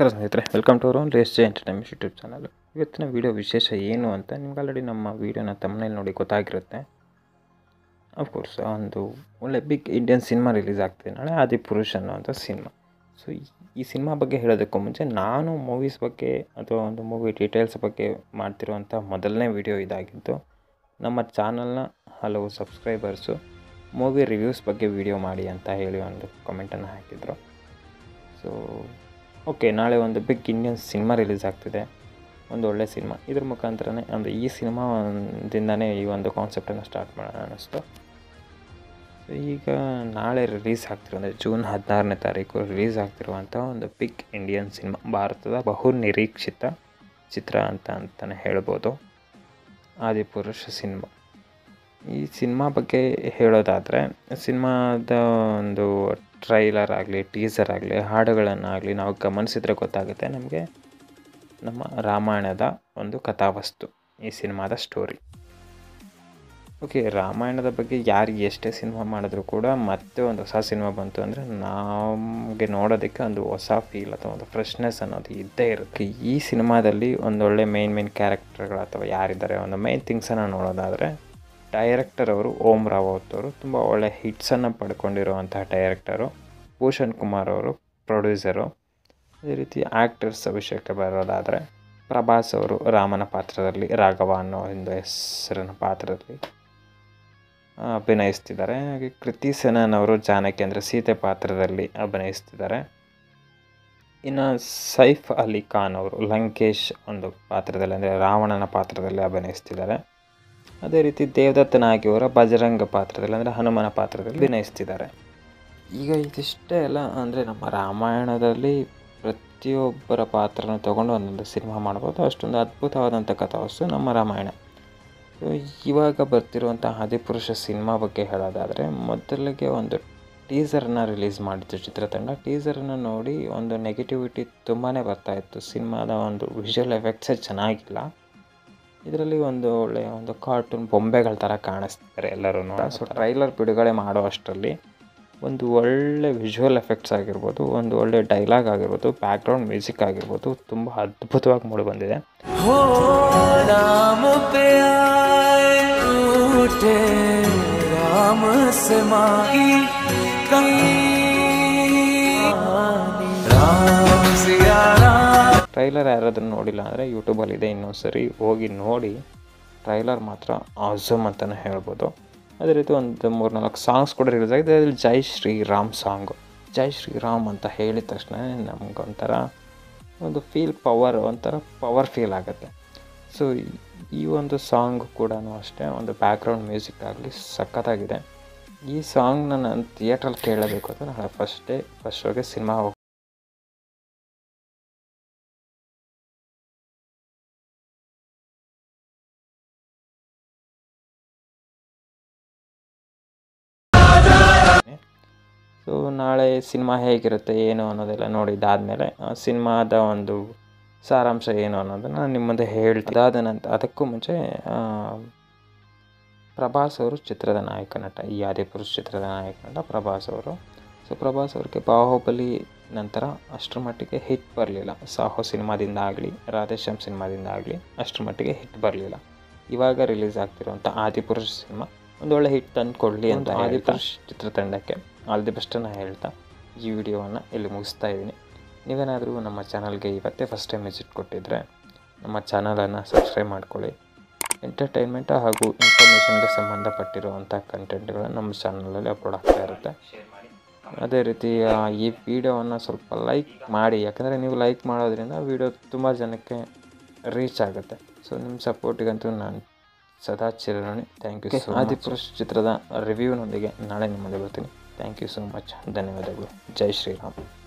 ನಮಸ್ಕಾರ ಸ್ನೇಹಿತರೆ, welcome to our race J entertainment YouTube channel. ಇವತ್ತಿನ ವೀಡಿಯೋ ವಿಶೇಷ ಏನು ಅಂತ ನಿಮ್ಗೆ ಆಲ್ರೆಡಿ ನಮ್ಮ ವೀಡಿಯೋನ ತಮ್ಮನೇಲಿ ನೋಡಿ ಗೊತ್ತಾಗಿರುತ್ತೆ. ಅಫ್ಕೋರ್ಸ್ ಒಂದು ಒಳ್ಳೆ ಬಿಗ್ ಇಂಡಿಯನ್ ಸಿನಿಮಾ ರಿಲೀಸ್ ಆಗ್ತಿದೆ ನಾಳೆ, ಆದಿಪುರುಷ್ ಅನ್ನೋವಂಥ ಸಿನಿಮಾ. ಸೊ ಈ ಸಿನಿಮಾ ಬಗ್ಗೆ ಹೇಳೋದಕ್ಕೂ ಮುಂಚೆ ನಾನು ಮೂವೀಸ್ ಬಗ್ಗೆ ಅಥವಾ ಒಂದು ಮೂವಿ ಡೀಟೇಲ್ಸ್ ಬಗ್ಗೆ ಮಾಡ್ತಿರುವಂಥ ಮೊದಲನೇ ವೀಡಿಯೋ ಇದಾಗಿದ್ದು. ನಮ್ಮ ಚಾನಲ್ನ ಹಲವು ಸಬ್ಸ್ಕ್ರೈಬರ್ಸು ಮೂವಿ ರಿವ್ಯೂಸ್ ಬಗ್ಗೆ ವೀಡಿಯೋ ಮಾಡಿ ಅಂತ ಹೇಳಿ ಒಂದು ಕಮೆಂಟನ್ನು ಹಾಕಿದರು. ಸೊ ಓಕೆ, ನಾಳೆ ಒಂದು ಬಿಗ್ ಇಂಡಿಯನ್ ಸಿನಿಮಾ ರಿಲೀಸ್ ಆಗ್ತಿದೆ, ಒಂದು ಒಳ್ಳೆ ಸಿನಿಮಾ. ಇದ್ರ ಮುಖಾಂತರನೇ ಅಂದರೆ ಈ ಸಿನಿಮಾದಿಂದನೇ ಈ ಒಂದು ಕಾನ್ಸೆಪ್ಟನ್ನು ಸ್ಟಾರ್ಟ್ ಮಾಡೋಣ ಅನ್ನಿಸ್ತು. ಈಗ ನಾಳೆ ರಿಲೀಸ್ ಆಗ್ತಿರೋ ಅಂದರೆ ಜೂನ್ 16ನೇ ತಾರೀಕು ರಿಲೀಸ್ ಆಗ್ತಿರುವಂಥ ಒಂದು ಬಿಗ್ ಇಂಡಿಯನ್ ಸಿನಿಮಾ, ಭಾರತದ ಬಹು ನಿರೀಕ್ಷಿತ ಚಿತ್ರ ಅಂತಲೇ ಹೇಳ್ಬೋದು, ಆದಿಪುರುಷ ಸಿನಿಮಾ. ಈ ಸಿನಿಮಾ ಬಗ್ಗೆ ಹೇಳೋದಾದರೆ, ಸಿನಿಮಾದ ಒಂದು ಟ್ರೈಲರ್ ಆಗಲಿ ಟೀಸರ್ ಆಗಲಿ ಹಾಡುಗಳನ್ನಾಗಲಿ ನಾವು ಗಮನಿಸಿದರೆ ಗೊತ್ತಾಗುತ್ತೆ ನಮಗೆ ನಮ್ಮ ರಾಮಾಯಣದ ಒಂದು ಕಥಾವಸ್ತು ಈ ಸಿನಿಮಾದ ಸ್ಟೋರಿ. ಓಕೆ, ರಾಮಾಯಣದ ಬಗ್ಗೆ ಯಾರು ಎಷ್ಟೇ ಸಿನಿಮಾ ಮಾಡಿದ್ರು ಕೂಡ ಮತ್ತೆ ಒಂದು ಹೊಸ ಸಿನಿಮಾ ಬಂತು ಅಂದರೆ ನಮಗೆ ನೋಡೋದಕ್ಕೆ ಒಂದು ಹೊಸ ಫೀಲ್ ಅಥವಾ ಒಂದು ಫ್ರೆಶ್ನೆಸ್ ಅನ್ನೋದು ಇದ್ದೇ ಇರುತ್ತೆ. ಈ ಸಿನಿಮಾದಲ್ಲಿ ಒಂದೊಳ್ಳೆ ಮೇನ್ ಕ್ಯಾರೆಕ್ಟರ್ಗಳು ಅಥವಾ ಯಾರಿದ್ದಾರೆ, ಒಂದು ಮೇನ್ ಥಿಂಗ್ಸನ್ನು ನೋಡೋದಾದರೆ, ಡೈರೆಕ್ಟರ್ ಅವರು ಓಂ ರಾವತ್ ಅವರು ತುಂಬ ಒಳ್ಳೆ ಹಿಟ್ಸನ್ನು ಪಡ್ಕೊಂಡಿರುವಂತಹ ಡೈರೆಕ್ಟರು. ಭೂಷಣ್ ಕುಮಾರ್ ಅವರು ಪ್ರೊಡ್ಯೂಸರು. ಅದೇ ರೀತಿ ಆ್ಯಕ್ಟರ್ಸ್ ವಿಷಯಕ್ಕೆ ಬರೋದಾದರೆ, ಪ್ರಭಾಸ್ ಅವರು ರಾಮನ ಪಾತ್ರದಲ್ಲಿ, ರಾಘವ ಅನ್ನೋ ಒಂದು ಹೆಸರಿನ ಪಾತ್ರದಲ್ಲಿ ಅಭಿನಯಿಸ್ತಿದ್ದಾರೆ. ಹಾಗೆ kritisanon ಅವರು ಜಾನಕಿ ಅಂದರೆ ಸೀತೆ ಪಾತ್ರದಲ್ಲಿ ಅಭಿನಯಿಸ್ತಿದ್ದಾರೆ. ಇನ್ನು ಸೈಫ್ ಅಲಿ ಖಾನ್ ಅವರು ಲಂಕೇಶ್ ಒಂದು ಪಾತ್ರದಲ್ಲಿ ಅಂದರೆ ರಾವಣನ ಪಾತ್ರದಲ್ಲಿ ಅಭಿನಯಿಸ್ತಿದ್ದಾರೆ. ಅದೇ ರೀತಿ devdatta nage ಅವರ ಬಜರಂಗ ಪಾತ್ರದಲ್ಲಿ ಅಂದರೆ ಹನುಮನ ಪಾತ್ರದಲ್ಲಿ ಅಭಿನಯಿಸ್ತಿದ್ದಾರೆ. ಈಗ ಇದಿಷ್ಟೇ ಅಲ್ಲ, ಅಂದರೆ ನಮ್ಮ ರಾಮಾಯಣದಲ್ಲಿ ಪ್ರತಿಯೊಬ್ಬರ ಪಾತ್ರನ ತೊಗೊಂಡು ಒಂದೊಂದು ಸಿನಿಮಾ ಮಾಡ್ಬೋದು, ಅಷ್ಟೊಂದು ಅದ್ಭುತವಾದಂಥ ಕಥಾವಸ್ತು ನಮ್ಮ ರಾಮಾಯಣ. ಸೊ ಇವಾಗ ಬರ್ತಿರುವಂಥ ಆದಿಪುರುಷ ಸಿನಿಮಾ ಬಗ್ಗೆ ಹೇಳೋದಾದರೆ, ಮೊದಲಿಗೆ ಒಂದು ಟೀಸರ್ನ ರಿಲೀಸ್ ಮಾಡಿತ್ತು ಚಿತ್ರತಂಡ. ಟೀಸರನ್ನು ನೋಡಿ ಒಂದು ನೆಗೆಟಿವಿಟಿ ತುಂಬಾ ಬರ್ತಾಯಿತ್ತು. ಸಿನಿಮಾದ ಒಂದು ವಿಷುವಲ್ ಎಫೆಕ್ಟ್ಸೇ ಚೆನ್ನಾಗಿಲ್ಲ. ಇದರಲ್ಲಿ ಒಂದು ಒಳ್ಳೆಯ ಒಂದು ಕಾರ್ಟೂನ್ ಬೊಂಬೆಗಳ ಥರ ಕಾಣಿಸ್ತಾರೆ ಎಲ್ಲರೂ. ಸೊ ಟ್ರೈಲರ್ ಬಿಡುಗಡೆ ಮಾಡೋ ಅಷ್ಟರಲ್ಲಿ ಒಂದು ಒಳ್ಳೆ ವಿಜುವಲ್ ಎಫೆಕ್ಟ್ಸ್ ಆಗಿರ್ಬೋದು, ಒಂದು ಒಳ್ಳೆ ಡೈಲಾಗ್ ಆಗಿರ್ಬೋದು, ಬ್ಯಾಕ್ಗ್ರೌಂಡ್ ಮ್ಯೂಸಿಕ್ ಆಗಿರ್ಬೋದು, ತುಂಬ ಅದ್ಭುತವಾಗಿ ಮೂಡಿ ಬಂದಿದೆ. ಟ್ರೈಲರ್ ಯಾರಾದ್ರೂ ನೋಡಿಲ್ಲ ಅಂದರೆ ಯೂಟ್ಯೂಬಲ್ಲಿದೆ, ಇನ್ನೊಂದು ಸರಿ ಹೋಗಿ ನೋಡಿ. ಟ್ರೈಲರ್ ಮಾತ್ರ ಆಸಮ್ ಅಂತಲೇ ಹೇಳ್ಬೋದು. ಅದೇ ರೀತಿ ಒಂದು 3-4 ಸಾಂಗ್ಸ್ ಕೂಡ ರಿಲೀಸ್ ಆಗಿದೆ. ಅದರಲ್ಲಿ ಜೈ ಶ್ರೀರಾಮ್ ಸಾಂಗು, ಜೈ ಶ್ರೀರಾಮ್ ಅಂತ ಹೇಳಿದ ತಕ್ಷಣ ನಮಗೊಂಥರ ಒಂದು ಒಂಥರ ಪವರ್ ಫೀಲ್ ಆಗುತ್ತೆ. ಸೊ ಈ ಒಂದು ಸಾಂಗ್ ಕೂಡ ಅಷ್ಟೇ, ಒಂದು ಬ್ಯಾಕ್ಗ್ರೌಂಡ್ ಮ್ಯೂಸಿಕ್ ಆಗಲಿ ಸಖತ್ತಾಗಿದೆ. ಈ ಸಾಂಗ್ನ ನಾನು ಥಿಯೇಟ್ರಲ್ಲಿ ಕೇಳಬೇಕು ಅಂತ ನಾಳೆ ಫಸ್ಟ್ ಶೋಗೆ ಸಿನಿಮಾ ಸೊ ನಾಳೆ ಸಿನಿಮಾ ಹೇಗಿರುತ್ತೆ ಏನು ಅನ್ನೋದೆಲ್ಲ ನೋಡಿದ್ದಾದಮೇಲೆ ಸಿನಿಮಾದ ಒಂದು ಸಾರಾಂಶ ಏನು ಅನ್ನೋದನ್ನು ನಾನು ನಿಮ್ಮ ಮುಂದೆ ಹೇಳ್ತೀನಿ. ಅದಾದ ನಂತರ ಅದಕ್ಕೂ ಮುಂಚೆ ಪ್ರಭಾಸ್ ಅವರು ಚಿತ್ರದ ನಾಯಕ ನಟ, ಈ ಆದಿಪುರುಷ್ ಚಿತ್ರದ ನಾಯಕ ನಟ ಪ್ರಭಾಸ್ ಅವರು. ಸೊ ಪ್ರಭಾಸ್ ಅವ್ರಿಗೆ ಬಾಹುಬಲಿ ನಂತರ ಅಷ್ಟರ ಮಟ್ಟಿಗೆ ಹಿಟ್ ಬರಲಿಲ್ಲ. ಸಾಹೋ ಸಿನಿಮಾದಿಂದ ಆಗಲಿ ರಾಧೇಶ್ಯಾಮ್ ಸಿನಿಮಾದಿಂದ ಆಗಲಿ ಅಷ್ಟರ ಮಟ್ಟಿಗೆ ಹಿಟ್ ಬರಲಿಲ್ಲ. ಇವಾಗ ರಿಲೀಸ್ ಆಗ್ತಿರುವಂಥ ಆದಿಪುರುಷ್ ಸಿನಿಮಾ ಒಂದು ಒಳ್ಳೆ ಹಿಟ್ ತಂದು ಕೊಡಲಿ ಅಂತ ಆದಿಪುರುಷ್ ಚಿತ್ರತಂಡಕ್ಕೆ ಆಲ್ ದಿ ಬೆಸ್ಟನ್ನು ಹೇಳ್ತಾ ಈ ವಿಡಿಯೋವನ್ನು ಇಲ್ಲಿ ಮುಗಿಸ್ತಾ ಇದ್ದೀನಿ. ನೀವೇನಾದರೂ ನಮ್ಮ ಚಾನಲ್ಗೆ ಇವತ್ತೇ ಫಸ್ಟ್ ಟೈಮ್ ವಿಸಿಟ್ ಕೊಟ್ಟಿದ್ದರೆ ನಮ್ಮ ಚಾನಲನ್ನು ಸಬ್ಸ್ಕ್ರೈಬ್ ಮಾಡ್ಕೊಳ್ಳಿ. ಎಂಟರ್ಟೈನ್ಮೆಂಟ್ ಹಾಗೂ ಇನ್ಫಾರ್ಮೇಷನ್ಗೆ ಸಂಬಂಧಪಟ್ಟಿರುವಂಥ ಕಂಟೆಂಟ್ಗಳನ್ನು ನಮ್ಮ ಚಾನಲಲ್ಲಿ ಅಪ್ಲೋಡ್ ಆಗ್ತಾ ಇರುತ್ತೆ. ಅದೇ ರೀತಿ ಈ ವಿಡಿಯೋವನ್ನು ಸ್ವಲ್ಪ ಲೈಕ್ ಮಾಡಿ, ಯಾಕಂದರೆ ನೀವು ಲೈಕ್ ಮಾಡೋದ್ರಿಂದ ವಿಡಿಯೋ ತುಂಬ ಜನಕ್ಕೆ ರೀಚ್ ಆಗುತ್ತೆ. ಸೊ ನಿಮ್ಮ ಸಪೋರ್ಟಿಗಂತೂ ನಾನು ಸದಾ ಚಿರಋಣಿ. Thank you. ಆದಿಪುರುಷ್ ಚಿತ್ರದ ರಿವ್ಯೂನೊಂದಿಗೆ ನಾಳೆ ನಿಮ್ಮ ಮುಂದೆ ಬರ್ತೀನಿ. Thank you so much. ಧನ್ಯವಾದಗಳು. ಜೈ ಶ್ರೀರಾಮ್.